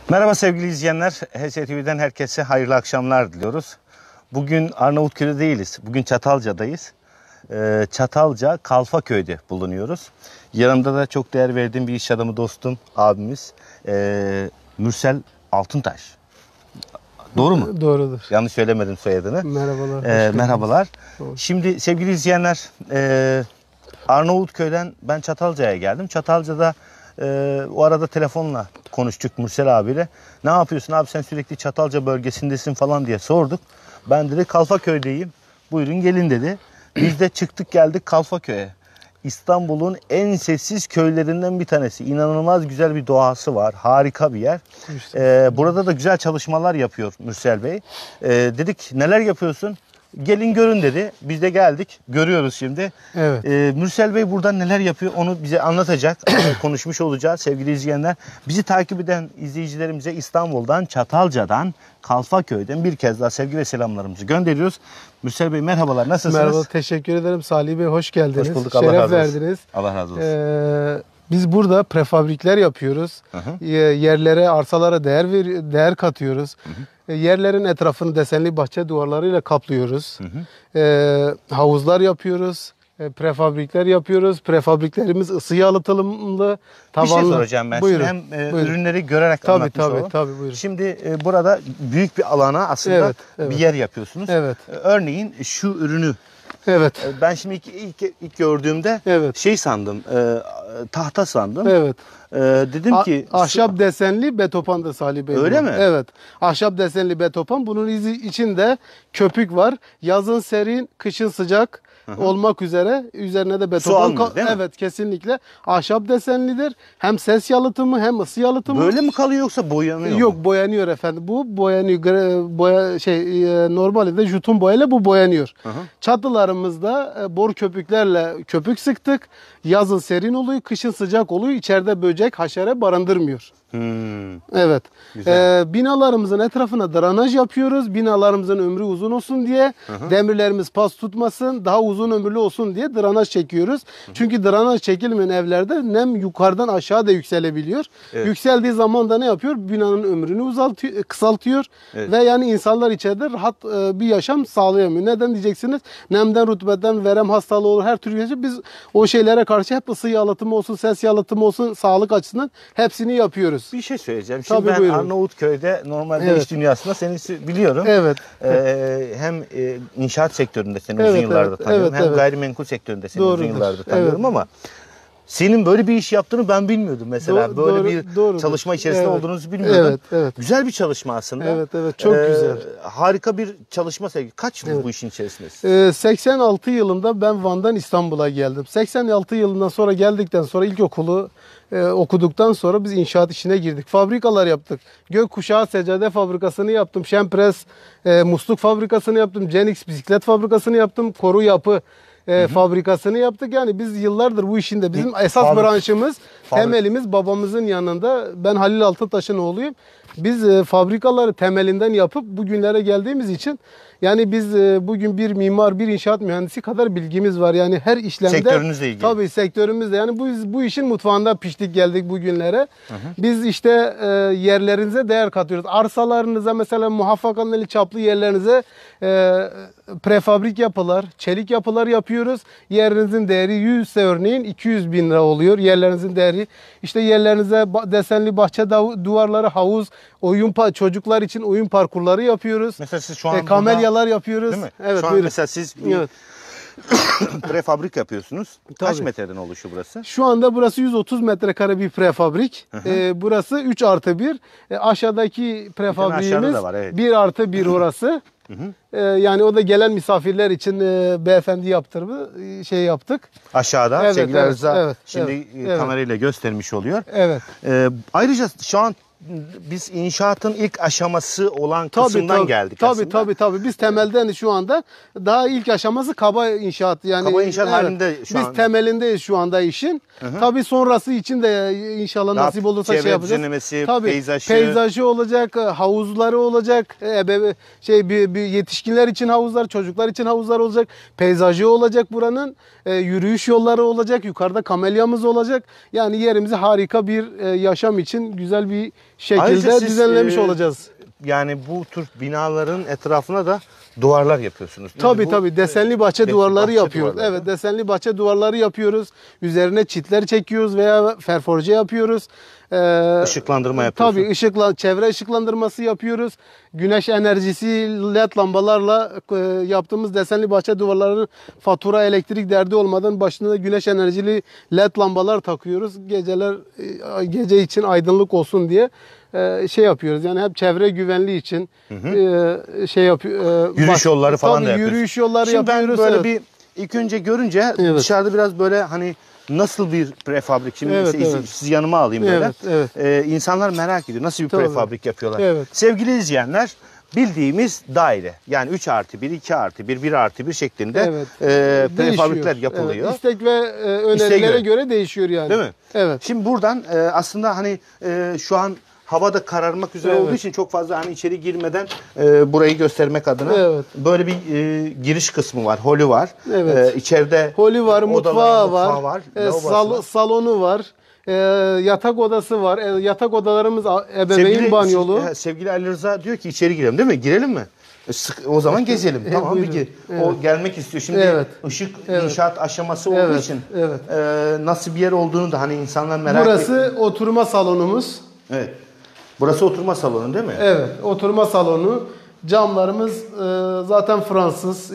Merhaba sevgili izleyenler. HSTV'den herkese hayırlı akşamlar diliyoruz. Bugün Arnavutköy'de değiliz. Bugün Çatalca'dayız. Çatalca Kalfaköy'de bulunuyoruz. Yanımda da çok değer verdiğim bir iş adamı dostum, abimiz Mürsel Altıntaş. Doğru mu? Doğrudur. Yanlış söylemedim soyadını. Merhabalar. Merhabalar. Doğru. Şimdi sevgili izleyenler, Arnavutköy'den ben Çatalca'ya geldim. Çatalca'da o arada telefonla konuştuk Mürsel abiyle. Ne yapıyorsun abi, sen sürekli Çatalca bölgesindesin falan diye sorduk. Ben dedi Kalfaköy'deyim. Buyurun gelin dedi. Biz de çıktık geldik Kalfaköy'e. İstanbul'un en sessiz köylerinden bir tanesi. İnanılmaz güzel bir doğası var. Harika bir yer. Burada da güzel çalışmalar yapıyor Mürsel Bey. Dedik neler yapıyorsun? Gelin görün dedi. Biz de geldik. Görüyoruz şimdi. Evet. Mürsel Bey burada neler yapıyor onu bize anlatacak. Konuşmuş olacağız sevgili izleyenler. Bizi takip eden izleyicilerimize İstanbul'dan, Çatalca'dan, Kalfaköy'den bir kez daha sevgi ve selamlarımızı gönderiyoruz. Mürsel Bey merhabalar, nasılsınız? Merhaba, teşekkür ederim. Salih Bey hoş geldiniz. Hoş bulduk, Allah Şeref razı olsun. verdiniz. Allah razı olsun. Biz burada prefabrikler yapıyoruz. Yerlere, arsalara değer katıyoruz. Yerlerin etrafını desenli bahçe duvarlarıyla kaplıyoruz. Havuzlar yapıyoruz. Prefabrikler yapıyoruz. Prefabriklerimiz ısı yalıtımlı, tavanlı. Bir şey soracağım ben. Buyurun, Şimdi hem buyurun. ürünleri görerek anlatmış olalım. Tabii, buyurun. Şimdi burada büyük bir alana aslında Evet. bir yer yapıyorsunuz. Evet. Örneğin şu ürünü Evet. ben şimdi ilk gördüğümde şey sandım, tahta sandım. Evet. Dedim ki ahşap desenli betopandır Salih Bey. Öyle mi? Evet. Ahşap desenli betopan. Bunun içinde köpük var. Yazın serin, kışın sıcak olmak üzere. Üzerine de betopan. Su almıyor, değil mi? Evet, kesinlikle. Ahşap desenlidir. Hem ses yalıtımı hem ısı yalıtımı. böyle mi kalıyor yoksa boyanıyor mu? Yok, boyanıyor efendim. Bu boyanıyor. Normalde juton boyayla bu boyanıyor. Çatılarımızda bor köpüklerle köpük sıktık. Yazın serin oluyor, kışın sıcak oluyor. İçeride böcek, haşere barındırmıyor. Evet. Binalarımızın etrafına drenaj yapıyoruz. Binalarımızın ömrü uzun olsun diye, demirlerimiz pas tutmasın, daha uzun ömürlü olsun diye drenaj çekiyoruz. Çünkü drenaj çekilmeyen evlerde nem yukarıdan aşağı da yükselebiliyor. Yükseldiği zaman da ne yapıyor? Binanın ömrünü kısaltıyor ve yani insanlar içeride rahat bir yaşam sağlayamıyor. Neden diyeceksiniz? Nemden, rutubetten, verem hastalığı olur, her türlü şey. Biz o şeylere karşı hep ısı yalıtımı olsun, ses yalıtımı olsun, sağlık açısından hepsini yapıyoruz. Bir şey söyleyeceğim. Şimdi Tabii, ben buyurun. Arnavutköy'de normalde iş dünyasında seni biliyorum. Evet. Hem inşaat sektöründe seni uzun yıllardır tanıyorum. Hem gayrimenkul sektöründe seni uzun yıllardır tanıyorum ama senin böyle bir iş yaptığını ben bilmiyordum mesela. Böyle çalışma içerisinde olduğunuzu bilmiyordum. Evet. Güzel bir çalışma aslında. Evet, çok güzel. Harika bir çalışma sevgili. Kaç yıl bu işin içerisindesin? 86 yılında ben Van'dan İstanbul'a geldim. 86 yılından sonra geldikten sonra ilkokulu okuduktan sonra biz inşaat işine girdik. Fabrikalar yaptık. Gökkuşağı seccade fabrikasını yaptım. Şempres musluk fabrikasını yaptım. Cenix bisiklet fabrikasını yaptım. Koru yapı fabrikasını yaptık. Yani biz yıllardır bu işinde bizim esas branşımız, temelimiz babamızın yanında. Ben Halil Altıntaş'ın oğluyum. Biz fabrikaları temelinden yapıp bugünlere geldiğimiz için yani biz bugün bir mimar, bir inşaat mühendisi kadar bilgimiz var. Yani her işlemde. Sektörünüzle ilgili. Tabii sektörümüzde. Yani bu işin mutfağında piştik geldik bugünlere. Biz işte yerlerinize değer katıyoruz. Arsalarınıza mesela muhaffakaneli çaplı yerlerinize prefabrik yapılar, çelik yapılar yapıyoruz. Yerinizin değeri 100 ise örneğin 200 bin lira oluyor. Yerlerinizin değeri. İşte yerlerinize desenli bahçe duvarları, havuz, çocuklar için oyun parkurları yapıyoruz. Mesela siz şu an kamelyalar yapıyoruz. Değil mi? Evet, şu an buyurun. mesela siz prefabrik yapıyorsunuz. Kaç metreden oluşuyor burası? Şu anda burası 130 metrekare bir prefabrik. Burası 3+1. Aşağıdaki prefabriğimiz da var, 1+1 orası. Yani o da gelen misafirler için beyefendi yaptırdı. Yaptık. Aşağıda sevgili Rıza şimdi evet. kamerayla göstermiş oluyor. Evet. Ayrıca şu an biz inşaatın ilk aşaması olan kısımdan geldik aslında. Tabii. Biz temelden şu anda daha ilk aşaması kaba inşaat. Yani kaba inşaat halinde şu an. Biz temelindeyiz şu anda işin. Tabii sonrası için de inşallah nasip olursa yapacağız. Düzenlemesi, peyzajı olacak, havuzları olacak. Bir yetişkinler için havuzlar, çocuklar için havuzlar olacak. Peyzajı olacak buranın. Yürüyüş yolları olacak. Yukarıda kamelyamız olacak. Yani yerimizi harika bir yaşam için güzel bir şekilde Ayrıca siz, düzenlemiş olacağız. Yani bu tür binaların etrafına da duvarlar yapıyorsunuz. Tabii desenli bahçe duvarları bahçe yapıyoruz. duvarları. Evet, desenli bahçe duvarları yapıyoruz. Üzerine çitler çekiyoruz veya ferforje yapıyoruz. Işıklandırma yapıyorsunuz. Tabii çevre ışıklandırması yapıyoruz. Güneş enerjisi led lambalarla yaptığımız desenli bahçe duvarlarının fatura elektrik derdi olmadan başına güneş enerjili led lambalar takıyoruz. Gece için aydınlık olsun diye şey yapıyoruz. Yani hep çevre güvenliği için şey yapıyor. Yürüyüş yolları falan da yapıyoruz. Yürüyüş yolları Şimdi yapıyoruz. ben böyle bir ilk önce görünce dışarıda biraz böyle hani nasıl bir prefabrik? Şimdi sizi yanıma alayım böyle. İnsanlar merak ediyor. Nasıl bir prefabrik yapıyorlar? Evet. Sevgili izleyenler, bildiğimiz daire. Yani 3+1, 2+1, 1+1 şeklinde prefabrikler yapılıyor. Evet. İstek ve önerilere göre değişiyor yani. Değil mi? Evet. Şimdi buradan aslında hani şu an havada kararmak üzere olduğu için çok fazla hani içeri girmeden burayı göstermek adına böyle bir giriş kısmı var, holü var. Evet. İçeride holü var, mutfağı var, var. salonu var. Yatak odası var. Yatak odalarımız ebeveyn banyolu. Sevgili Ali Rıza diyor ki içeri girelim, değil mi? Girelim mi? O zaman gezelim. Tamam peki. O gelmek istiyor. Şimdi ışık inşaat aşaması olduğu için nasıl bir yer olduğunu da hani insanlar merak ediyor. Burası oturma salonumuz. Evet. Burası oturma salonu değil mi? Evet, oturma salonu. Camlarımız zaten Fransız,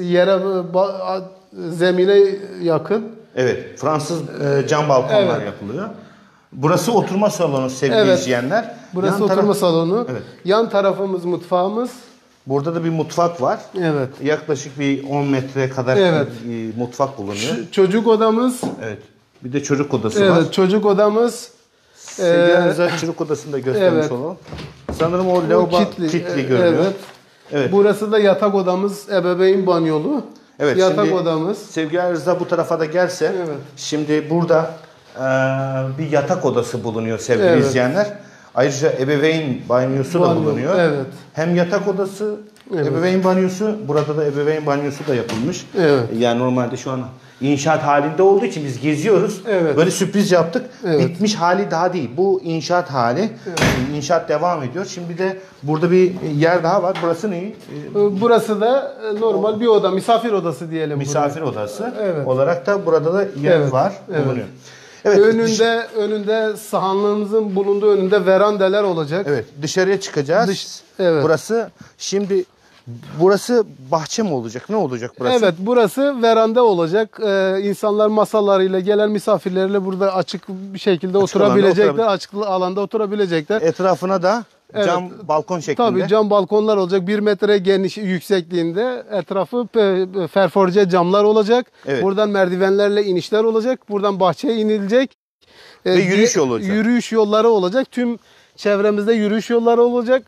zemine yakın. Evet, Fransız cam balkonlar yapılıyor. Burası oturma salonu sevgili izleyenler. Burası oturma salonu. Evet. Yan tarafımız mutfağımız. Burada da bir mutfak var. Evet. Yaklaşık bir 10 metre kadar bir mutfak bulunuyor. Çocuk odamız. Evet. Bir de çocuk odası var. Evet, çocuk odamız. Sevgili çocuk odasını da göstermiş olalım. Sanırım o lavabo kilitli görünüyor. Evet. Burası da yatak odamız, ebeveyn banyolu. Evet. Yatak odamız. Sevgili Rıza bu tarafa da gelse. Evet. Şimdi burada bir yatak odası bulunuyor sevgili izleyenler. Ayrıca ebeveyn banyosu da bulunuyor. Evet. Hem yatak odası, ebeveyn banyosu, burada da ebeveyn banyosu da yapılmış. Evet. Yani normalde şu an inşaat halinde olduğu için biz geziyoruz. Evet. Böyle sürpriz yaptık. Evet. Bitmiş hali daha değil. Bu inşaat hali. Evet. İnşaat devam ediyor. Şimdi de burada bir yer daha var. Burası ne? Burası da normal bir oda. Misafir odası diyelim. Misafir odası olarak da burada da yer var. Bulunuyor. Evet. Önünde sahanlığımızın bulunduğu önünde verandeler olacak. Evet. Dışarıya çıkacağız. Burası şimdi burası bahçe mi olacak? Ne olacak burası? Evet, burası veranda olacak. İnsanlar masalarıyla gelen misafirlerle burada açık bir şekilde oturabilecekler. Açık alanda oturabilecekler. Etrafına da cam balkon şeklinde. Tabii cam balkonlar olacak. 1 metre geniş yüksekliğinde. Etrafı ferforje camlar olacak. Evet. Buradan merdivenlerle inişler olacak. Buradan bahçeye inilecek. Ve yürüyüş yolu olacak. Yürüyüş yolları olacak. Tüm çevremizde yürüyüş yolları olacak.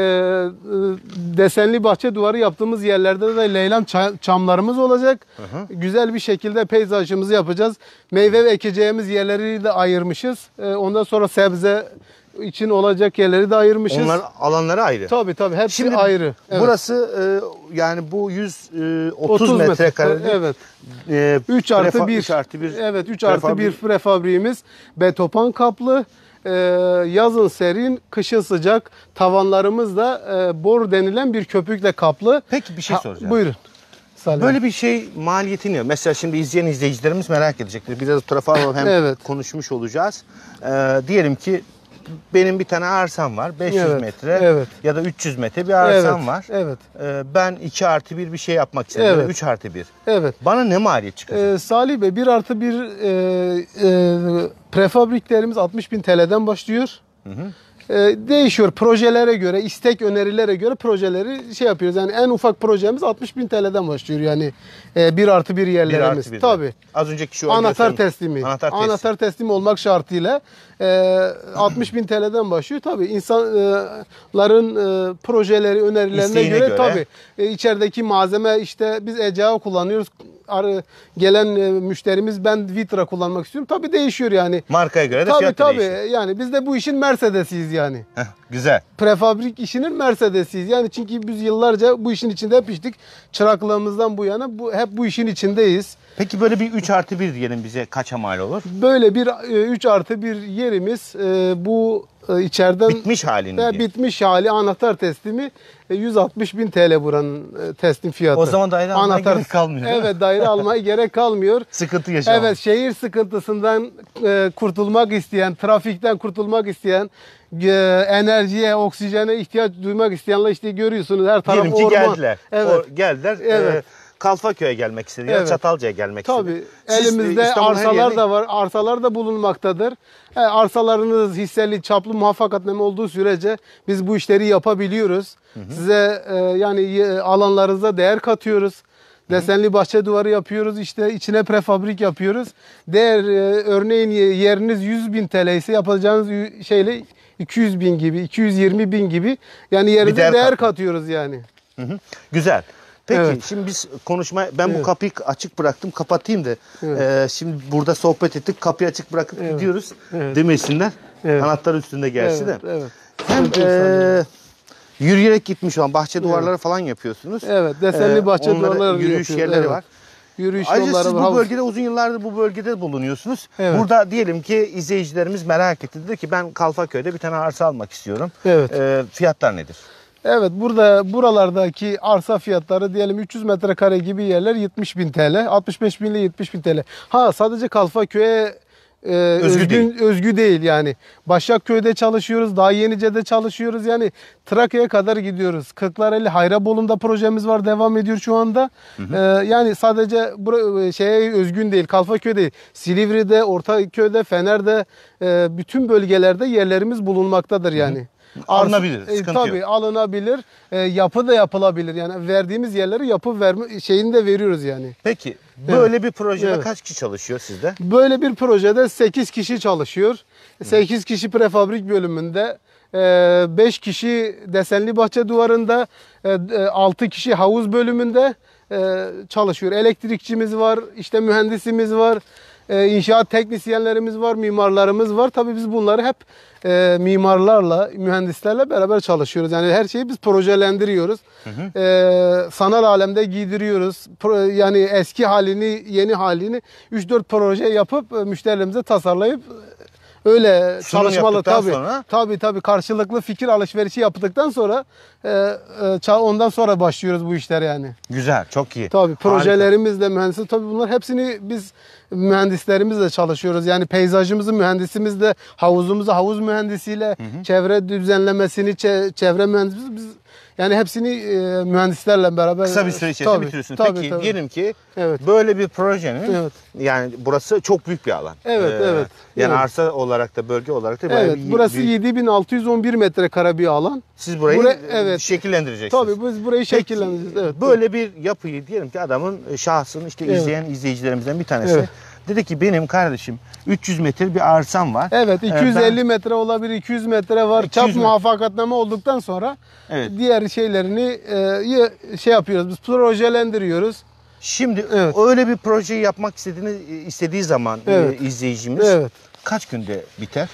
Desenli bahçe duvarı yaptığımız yerlerde de leylan çamlarımız olacak. Güzel bir şekilde peyzajımızı yapacağız. Meyve ve ekeceğimiz yerleri de ayırmışız. Ondan sonra sebze için olacak yerleri de ayırmışız. Onlar alanları ayrı. Tabii hepsi şimdi ayrı. Burası yani bu 130 metrekare. Evet. 3+1. 3+1. Evet, 3+1 prefabriğimiz betopan kaplı. Yazın serin, kışın sıcak. Tavanlarımız da bor denilen bir köpükle kaplı. Peki bir şey soracağım. Buyurun. Böyle bir şey maliyeti ne? Mesela şimdi izleyen izleyicilerimiz merak edecektir. Biraz o tarafa alalım hem konuşmuş olacağız. Diyelim ki benim bir tane arsam var. 500 metre ya da 300 metre bir arsam var. Evet. Ben 2+1 bir şey yapmak istedim. 3+1. Evet. Bana ne maliyet çıkacak? Salih Bey 1+1 prefabriklerimiz 60.000 TL'den başlıyor. Değişiyor projelere göre, istek önerilere göre projeleri şey yapıyoruz. Yani en ufak projemiz 60.000 TL'den başlıyor yani 1+1 yerlerimiz. Tabii. Az önceki şu anahtar teslimi. Anahtar teslimi olmak şartıyla 60.000 TL'den başlıyor. Tabii insanların projeleri, önerilerine İsteğine göre tabii içerideki malzeme işte biz ECA kullanıyoruz. Gelen müşterimiz ben Vitra kullanmak istiyorum. Tabii değişiyor yani. Markaya göre de fiyat değişiyor. Tabii yani biz de bu işin Mercedes'iyiz yani. Güzel. Prefabrik işinin Mercedes'iyiz. Yani çünkü biz yıllarca bu işin içinde hep içtik. Çıraklığımızdan bu yana hep bu işin içindeyiz. Peki böyle bir 3+1 diyelim bize kaça mal olur? Böyle bir 3+1 yerimiz bu içeriden Bitmiş halini diye. bitmiş hali anahtar teslimi 160.000 TL buranın teslim fiyatı. O zaman daire almaya gerek kalmıyor, değil mi? Evet, daire almaya gerek kalmıyor. Sıkıntı yaşamam. Evet, şehir sıkıntısından kurtulmak isteyen, trafikten kurtulmak isteyen, enerjiye, oksijene ihtiyaç duymak isteyenler işte görüyorsunuz her taraf Diyelim ki orman. geldiler. Evet. Geldiler. Evet. Kalfaköy'e gelmek istediler. Evet. Çatalca'ya gelmek Tabii. istediler. Siz, Elimizde İstanbul'un her arsalar yerine- da var. Arsalar da bulunmaktadır. Arsalarınız hisseli, çaplı muvaffakatname olduğu sürece biz bu işleri yapabiliyoruz. Size yani alanlarınıza değer katıyoruz. Desenli bahçe duvarı yapıyoruz. İşte içine prefabrik yapıyoruz. Örneğin yeriniz 100.000 TL ise yapacağınız şeyle 200.000 gibi, 220.000 gibi yani yerinize değer katıyoruz yani. Hı. Güzel. Peki Evet. şimdi biz ben bu Evet. kapıyı açık bıraktım, kapatayım da şimdi burada sohbet ettik, kapıyı açık bırakıp gidiyoruz demesinler. Evet. Anahtar üstünde gelsin Evet, de. evet. Hem Evet, yürüyerek gitmiş olan bahçe duvarları falan yapıyorsunuz. Evet, desenli bahçe onlara duvarları yürüyüş yapıyoruz. yerleri Evet. var. Yürüyüş Ayrıca yolları siz var. bu havuz. bölgede uzun yıllardır bu bölgede bulunuyorsunuz. Evet. Burada diyelim ki izleyicilerimiz merak etti. Dedi ki ben Kalfaköy'de bir tane arsa almak istiyorum. Evet. Fiyatlar nedir? Evet, buralardaki arsa fiyatları diyelim 300 metrekare gibi yerler 70.000 TL, 65.000 ile 70.000 TL. Sadece Kalfaköy'e özgü değil yani. Başakköy'de çalışıyoruz, daha Yenice'de çalışıyoruz yani Trakya'ya kadar gidiyoruz. Kırklareli, Hayrabolu'nda projemiz var, devam ediyor şu anda. Yani sadece şeye özgün değil, Kalfaköy değil. Silivri'de, Ortaköy'de, Fener'de bütün bölgelerde yerlerimiz bulunmaktadır yani. Alınabilir, sıkıntı tabii, yok. alınabilir. Yapı da yapılabilir. Yani verdiğimiz yerleri yapı verme şeyini de veriyoruz yani. Peki böyle bir projede Evet. kaç kişi çalışıyor sizde? Böyle bir projede 8 kişi çalışıyor. 8 kişi prefabrik bölümünde, 5 kişi desenli bahçe duvarında, 6 kişi havuz bölümünde çalışıyor. Elektrikçimiz var, işte mühendisimiz var, inşaat teknisyenlerimiz var, mimarlarımız var. Tabii biz bunları hep mimarlarla, mühendislerle beraber çalışıyoruz. Yani her şeyi biz projelendiriyoruz. Sanal alemde giydiriyoruz. Yani eski halini, yeni halini 3-4 proje yapıp müşterilerimize tasarlayıp öyle Sunum çalışmalı yaptıktan tabii. sonra? Tabii karşılıklı fikir alışverişi yaptıktan sonra ondan sonra başlıyoruz bu işler yani. Güzel, çok iyi. Tabii Harika. projelerimizle mühendislik tabii bunlar hepsini biz mühendislerimizle çalışıyoruz. Yani peyzajımızı mühendisimizle, havuzumuzu havuz mühendisiyle, çevre düzenlemesini çevre mühendisimiz biz yani hepsini mühendislerle beraber Kısa bir süre içerisinde bitiriyorsunuz. Peki diyelim ki böyle bir projenin yani burası çok büyük bir alan. Evet. Yani arsa olarak da bölge olarak da bayağı bir burası büyük. 7.611 metrekare bir alan. Siz burayı şekillendireceksiniz. Tabii biz burayı şekillendireceğiz. Evet. Böyle bir yapıyı diyelim ki adamın şahsını işte izleyen izleyicilerimizden bir tanesi dedi ki benim kardeşim 300 metre bir arsam var. Evet, 250 metre olabilir, 200 metre var. 200 Çap metre. muvaffakatname olduktan sonra diğer şeylerini yapıyoruz. Biz projelendiriyoruz. Şimdi öyle bir projeyi yapmak istediği zaman izleyicimiz kaç günde biter?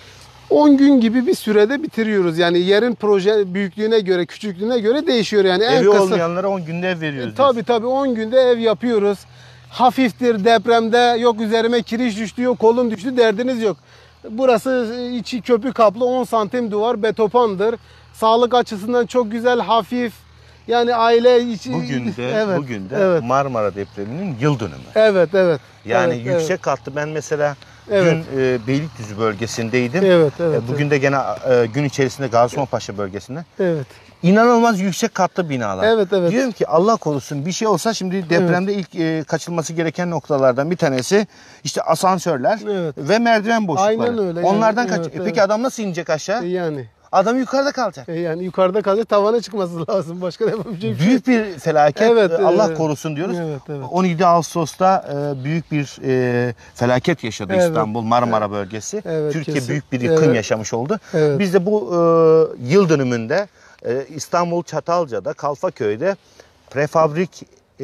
10 gün gibi bir sürede bitiriyoruz. Yani yerin proje büyüklüğüne göre, küçüklüğüne göre değişiyor. Yani Evi olmayanlara 10 günde ev veriyoruz. Tabii 10 günde ev yapıyoruz. Hafiftir depremde, yok üzerime kiriş düştü, yok kolum düştü derdiniz yok. Burası içi köpük kaplı 10 santim duvar betopandır. Sağlık açısından çok güzel, hafif. Yani aile içi... Bugün de Marmara depreminin yıl dönümü. Evet. Yani yüksek katlı ben mesela dün Beylikdüzü bölgesindeydim. Bugün de gene gün içerisinde Gaziosmanpaşa bölgesinde. İnanılmaz yüksek katlı binalar. Diyorum ki Allah korusun bir şey olsa şimdi depremde ilk kaçılması gereken noktalardan bir tanesi işte asansörler ve merdiven boşlukları. Aynen öyle. Onlardan Peki adam nasıl inecek aşağı? Yani. Adam yukarıda kalacak. Yani yukarıda kalacak, tavana çıkması lazım. Başka yapabileceği bir şey. Büyük bir felaket. Allah korusun diyoruz. 17 Ağustos'ta büyük bir felaket yaşadı İstanbul, Marmara bölgesi. Türkiye büyük bir yıkım yaşamış oldu. Biz de bu yıl dönümünde İstanbul Çatalca'da, Kalfaköy'de prefabrik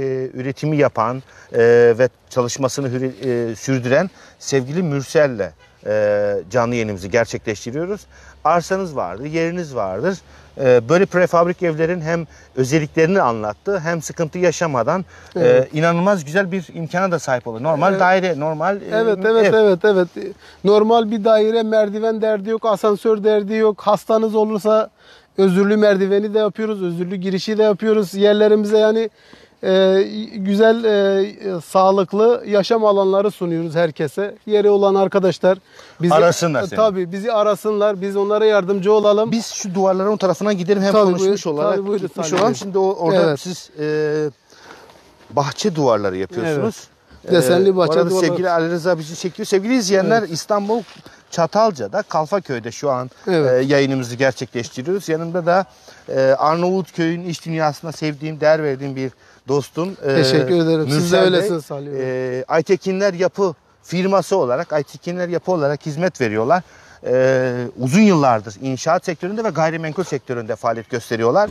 üretimi yapan ve çalışmasını sürdüren sevgili Mürsel'le canlı yayınımızı gerçekleştiriyoruz. Arsanız vardır, yeriniz vardır. Böyle prefabrik evlerin hem özelliklerini anlattı hem sıkıntı yaşamadan inanılmaz güzel bir imkana da sahip olur. Normal daire, normal Evet. Normal bir daire, merdiven derdi yok, asansör derdi yok. Hastanız olursa özürlü merdiveni de yapıyoruz, özürlü girişi de yapıyoruz. Yerlerimize yani güzel, sağlıklı yaşam alanları sunuyoruz herkese. Yeri olan arkadaşlar bizi arasınlar seni. Tabii bizi arasınlar. Biz onlara yardımcı olalım. Biz şu duvarların o tarafına gidelim hem Tabii, konuşmuş olarak tabii, buyurun, gitmiş Salih olalım. Bey. Şimdi orada Evet. siz bahçe duvarları yapıyorsunuz. Desenli bahçe bu arada duvarları. sevgili Ali Rıza bizi çekiyor. Sevgili izleyenler, İstanbul Çatalca'da Kalfaköy'de şu an yayınımızı gerçekleştiriyoruz. Yanımda da Arnavutköy'ün iş dünyasında sevdiğim, değer verdiğim bir dostum. Teşekkür ederim. Siz de Mürsel Bey. öylesiniz Salih Bey. Aytekinler Yapı firması olarak, Aytekinler Yapı olarak hizmet veriyorlar. Uzun yıllardır inşaat sektöründe ve gayrimenkul sektöründe faaliyet gösteriyorlar.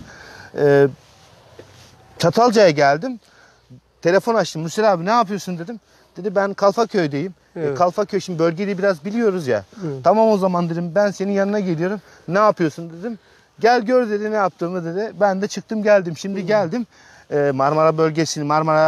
Çatalca'ya geldim. Telefon açtım. Mürsel abi ne yapıyorsun dedim. Dedi ben Kalfaköy'deyim. Evet. Kalfaköy şimdi bölgeyi biraz biliyoruz ya. Evet. Tamam o zaman dedim ben senin yanına geliyorum. Ne yapıyorsun dedim. Gel gör dedi ne yaptığımı dedi. Ben de çıktım geldim. Şimdi geldim. Marmara bölgesini,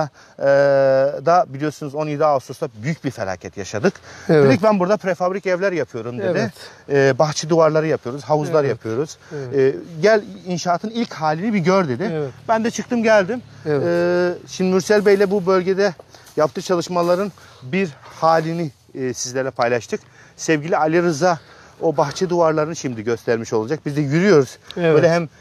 Marmara'da biliyorsunuz 17 Ağustos'ta büyük bir felaket yaşadık. Evet. Dedik ben burada prefabrik evler yapıyorum dedi. Bahçe duvarları yapıyoruz, havuzlar yapıyoruz. Gel inşaatın ilk halini bir gör dedi. Evet. Ben de çıktım geldim. Şimdi Mürsel Bey'le bu bölgede yaptığı çalışmaların bir halini sizlerle paylaştık. Sevgili Ali Rıza o bahçe duvarlarını şimdi göstermiş olacak. Biz de yürüyoruz. Evet. Böyle hem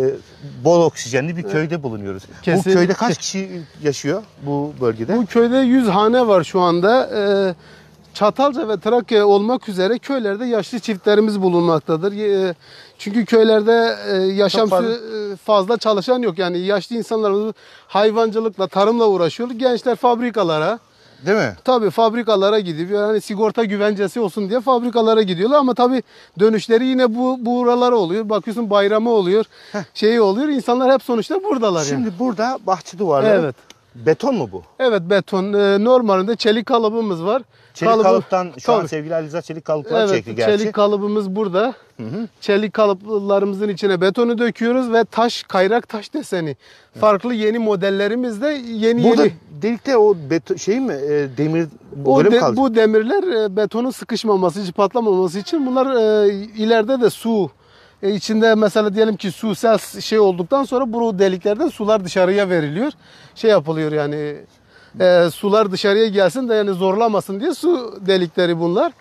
bol oksijenli bir köyde bulunuyoruz. Kesinlikle. Bu köyde kaç kişi yaşıyor bu bölgede? Bu köyde 100 hane var şu anda. Çatalca ve Trakya olmak üzere köylerde yaşlı çiftlerimiz bulunmaktadır. Çünkü köylerde yaşam Çok fazla. fazla çalışan yok. Yani yaşlı insanlarımız hayvancılıkla, tarımla uğraşıyor. Gençler fabrikalara, Değil mi? tabii fabrikalara gidiyor. Yani sigorta güvencesi olsun diye fabrikalara gidiyorlar ama tabii dönüşleri yine buralara oluyor. Bakıyorsun bayramı oluyor, şeyi oluyor. İnsanlar hep sonuçta buradalar Şimdi yani. burada bahçe duvarları. Evet. Beton mu bu? Evet beton. Normalinde çelik kalıbımız var. Çelik kalıptan şu an tabii. sevgili Ali Rıza çelik kalıplar çekti Evet, gerçi. çelik kalıbımız burada. Çelik kalıplarımızın içine betonu döküyoruz ve taş, kayrak taş deseni. Farklı yeni modellerimizde Burada yeni. delikte o şey mi demir O böyle mi kalacak? bu demirler betonun sıkışmaması için, patlamaması için bunlar ileride de su içinde mesela diyelim ki su sel şey olduktan sonra bu deliklerden sular dışarıya veriliyor. Şey yapılıyor yani sular dışarıya gelsin de yani zorlamasın diye su delikleri bunlar.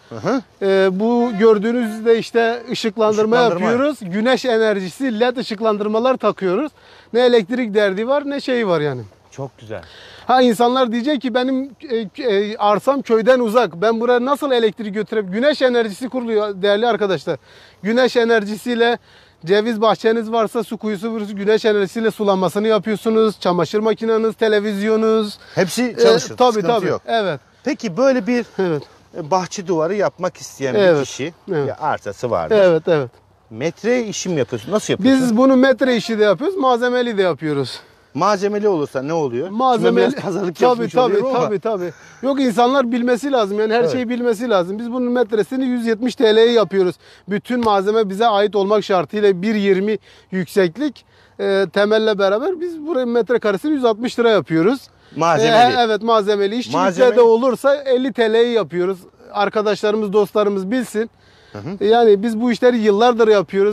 Bu gördüğünüzde işte ışıklandırma yapıyoruz. Güneş enerjisi led ışıklandırmalar takıyoruz. Ne elektrik derdi var ne şey var yani. Çok güzel. Ha insanlar diyecek ki benim arsam köyden uzak. Ben buraya nasıl elektrik götürüp güneş enerjisi kuruluyor değerli arkadaşlar. Güneş enerjisiyle ceviz bahçeniz varsa su kuyusu burası güneş enerjisiyle sulamasını yapıyorsunuz. Çamaşır makineniz, televizyonunuz. Hepsi çalışır. Tabii sıkıntı tabii. yok. Evet. Peki böyle bir Evet. bahçe duvarı yapmak isteyen bir Evet, kişi evet. ya arsası vardır. Evet. Metre işim yapıyorsun. Nasıl yapıyorsun? Biz bunu metre işi de yapıyoruz, malzemeli de yapıyoruz. Malzemeli olursa ne oluyor? Şimdi Malzemeli. biraz pazarlık yapmış oluyorum ama. Tabii. Yok insanlar bilmesi lazım. Yani her şeyi bilmesi lazım. Biz bunun metresini 170 TL'ye yapıyoruz. Bütün malzeme bize ait olmak şartıyla 1.20 yükseklik temelle beraber biz buraya metrekaresini 160 lira yapıyoruz. Malzemeli. Evet malzemeli. İşçilikte Malzemeli. de olursa 50 TL'yi yapıyoruz. Arkadaşlarımız, dostlarımız bilsin. Yani biz bu işleri yıllardır yapıyoruz.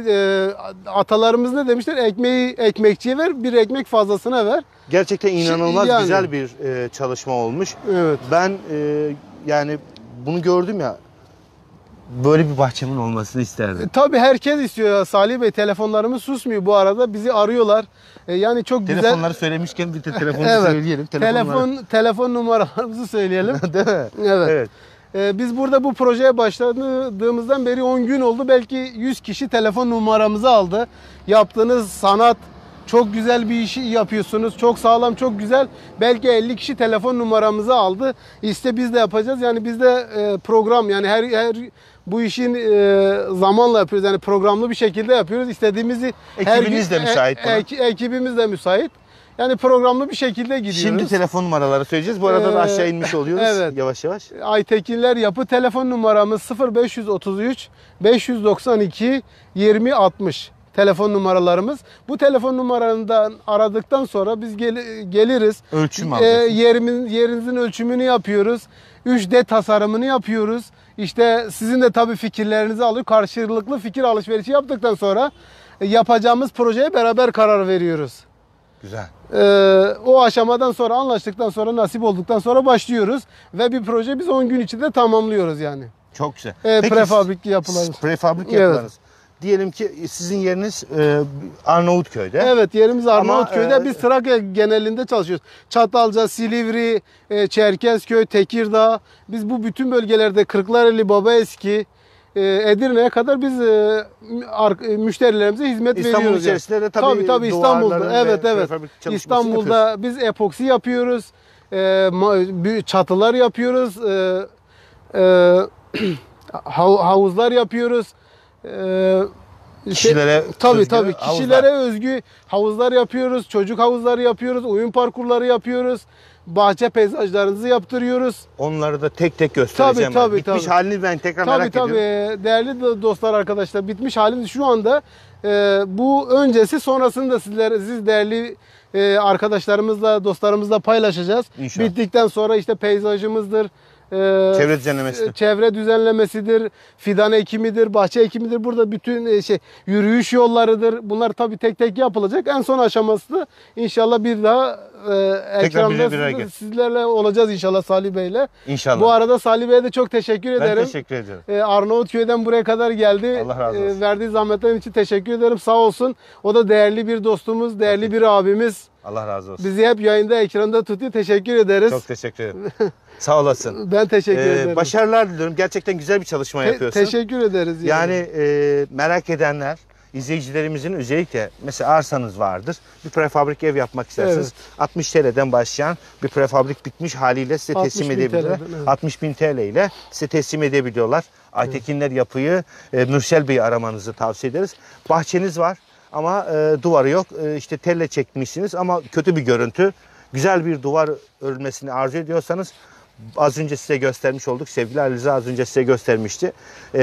Atalarımız ne demişler? Ekmeği ekmekçiye ver, bir ekmek fazlasına ver. Gerçekten inanılmaz Yani. güzel bir çalışma olmuş. Evet. Ben yani bunu gördüm ya, böyle bir bahçemin olmasını isterdim. Tabii herkes istiyor. Salih Bey telefonlarımız susmuyor bu arada. Bizi arıyorlar. Yani çok güzel. Telefonları söylemişken bir de telefonu söyleyelim. Telefon numaralarımızı söyleyelim. Değil mi? Evet. Biz burada bu projeye başladığımızdan beri 10 gün oldu. Belki 100 kişi telefon numaramızı aldı. Yaptığınız sanat çok güzel bir işi yapıyorsunuz. Çok sağlam, çok güzel. Belki 50 kişi telefon numaramızı aldı. İşte biz de yapacağız. Yani biz de program yani her bu işin zamanla yapıyoruz. Yani programlı bir şekilde yapıyoruz. İstediğimizi Ekibiniz de müsait buna. Ekibimiz de müsait. Yani programlı bir şekilde gidiyoruz. Şimdi telefon numaraları söyleyeceğiz. Bu arada da aşağı inmiş oluyoruz. Evet. Yavaş yavaş. Aytekinler Yapı telefon numaramız 0533 592 2060 telefon numaralarımız. Bu telefon numaralarından aradıktan sonra biz geliriz. Ölçüm alacağız. Yerinizin ölçümünü yapıyoruz. 3D tasarımını yapıyoruz. İşte sizin de tabii fikirlerinizi alıyor. Karşılıklı fikir alışverişi yaptıktan sonra yapacağımız projeye beraber karar veriyoruz. Güzel. O aşamadan sonra anlaştıktan sonra nasip olduktan sonra başlıyoruz ve bir proje biz 10 gün içinde tamamlıyoruz yani. Çok güzel. Prefabrik yapılarımız. Prefabrik Evet. yapılarınız. Diyelim ki sizin yeriniz Arnavutköy'de. Evet, yerimiz Arnavutköy'de. Ama, Biz Trakya genelinde çalışıyoruz. Çatalca, Silivri, Çerkezköy, Tekirdağ. Biz bu bütün bölgelerde Kırklareli, Babaeski, Edirne'ye kadar biz müşterilerimize hizmet İstanbul veriyoruz. içerisinde yani. de tabii Tabii İstanbul'da. duvarların Evet ve evet. prefabrik çalışmasını İstanbul'da yapıyorsunuz. biz epoksi yapıyoruz. Çatılar yapıyoruz. Havuzlar yapıyoruz. Kişilere tabii özgü tabii havuzlar. kişilere özgü havuzlar yapıyoruz, çocuk havuzları yapıyoruz, oyun parkurları yapıyoruz, bahçe peyzajlarınızı yaptırıyoruz. Onları da tek tek göstereceğim. Tabii, Bitmiş tabii. halini ben tekrar Tabii merak tabii ediyorum. değerli dostlar, arkadaşlar, bitmiş halimiz şu anda bu öncesi sonrasını da siz değerli arkadaşlarımızla, dostlarımızla paylaşacağız. İnşallah. Bittikten sonra işte peyzajımızdır. Çevre düzenlemesi. Çevre düzenlemesidir, fidan ekimidir, bahçe ekimidir. Burada bütün yürüyüş yollarıdır. Bunlar tabii tek tek yapılacak. En son aşaması da inşallah bir daha ekranda bir araya sizlerle olacağız inşallah Salih Bey'le. İnşallah. Bu arada Salih Bey'e de çok teşekkür Ben ederim. teşekkür ediyorum. Arnavutköy'den buraya kadar geldi. Allah razı olsun. Verdiği zahmetler için teşekkür ederim. Sağ olsun. O da değerli bir dostumuz, değerli bir abimiz. Allah razı olsun. Bizi hep yayında, ekranda tutuyor. Teşekkür ederiz. Çok teşekkür ederim. Sağ olasın. Ben teşekkür ederim. Başarılar diliyorum. Gerçekten güzel bir çalışma yapıyorsun. Teşekkür ederiz. Yani merak edenler, izleyicilerimizin özellikle mesela arsanız vardır. Bir prefabrik ev yapmak isterseniz Evet. 60 TL'den başlayan bir prefabrik bitmiş haliyle size 60 teslim bin edebilirler. TL'den, evet. 60.000 TL ile size teslim edebiliyorlar. Aytekinler Yapı'yı Mürsel Bey'i aramanızı tavsiye ederiz. Bahçeniz var ama duvarı yok. İşte telle çekmişsiniz ama kötü bir görüntü. Güzel bir duvar örülmesini arzu ediyorsanız, az önce size göstermiş olduk. Sevgili Ali Rıza az önce size göstermişti.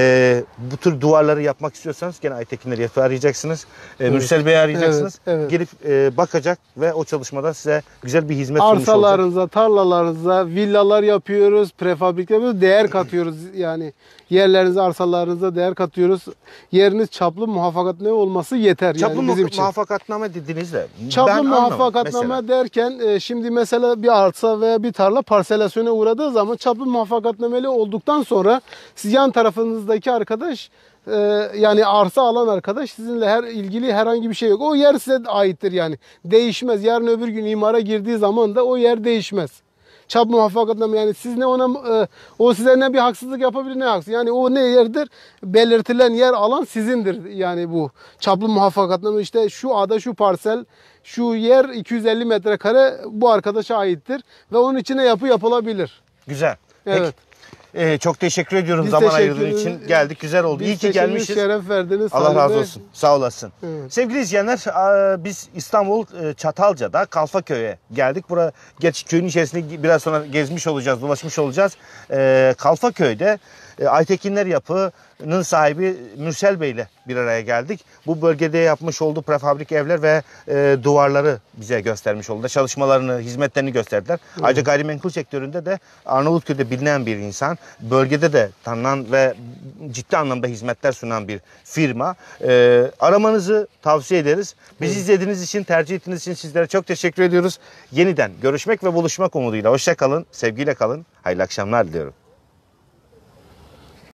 Bu tür duvarları yapmak istiyorsanız gene Aytekinler Yapı arayacaksınız. Mürsel Bey'i arayacaksınız. Evet, evet. Gelip bakacak ve o çalışmada size güzel bir hizmet sunmuş olacak. Arsalarınıza, tarlalarınıza villalar yapıyoruz, prefabrik yapıyoruz, değer katıyoruz. Yani yerlerinize, arsalarınıza değer katıyoruz. Yeriniz çaplı muhaffakat ne olması yeter Çaplı yani bizim için. muvaffakatname dediniz de. Çaplı ben anlamadım mesela. muvaffakatname derken şimdi mesela bir arsa veya bir tarla parselasyona uğradığı zaman çaplı muvaffakatnameli olduktan sonra siz yan tarafınızdaki arkadaş, yani arsa alan arkadaş, sizinle ilgili herhangi bir şey yok. O yer size aittir yani. Değişmez. Yarın öbür gün imara girdiği zaman da o yer değişmez. Çap muvaffakatname, yani siz ne ona o size ne bir haksızlık yapabilir ne haksız. Yani o ne yerdir? Belirtilen yer, alan sizindir. Yani bu çaplı muvaffakatname, işte şu ada, şu parsel, şu yer 250 metrekare bu arkadaşa aittir ve onun içine yapı yapılabilir. Güzel. Evet. Peki. Çok teşekkür ediyorum Biz zaman teşekkür ayırdığın için. ederiz. Geldik, güzel oldu. Biz İyi ki teşekkür ederiz, gelmişiz. şeref verdiniz. Allah Salih razı Bey. olsun. Sağ olasın. Evet. Sevgili izleyenler, biz İstanbul Çatalca'da Kalfaköy'e geldik. Gerçi köyün içerisinde biraz sonra gezmiş olacağız, dolaşmış olacağız. Kalfaköy'de Aytekinler Yapı'nın sahibi Mürsel Bey ile bir araya geldik. Bu bölgede yapmış olduğu prefabrik evler ve duvarları bize göstermiş oldular. Çalışmalarını, hizmetlerini gösterdiler. Ayrıca gayrimenkul sektöründe de Arnavutköy'de bilinen bir insan. Bölgede de tanınan ve ciddi anlamda hizmetler sunan bir firma. Aramanızı tavsiye ederiz. Bizi izlediğiniz için, tercih ettiğiniz için sizlere çok teşekkür ediyoruz. Yeniden görüşmek ve buluşmak umuduyla. Hoşça kalın, sevgiyle kalın. Hayırlı akşamlar diliyorum.